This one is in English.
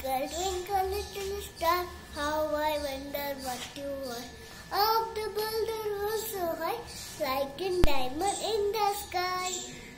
Twinkle, twinkle, little star, how I wonder what you are. Up the builder was so high, like a diamond in the sky.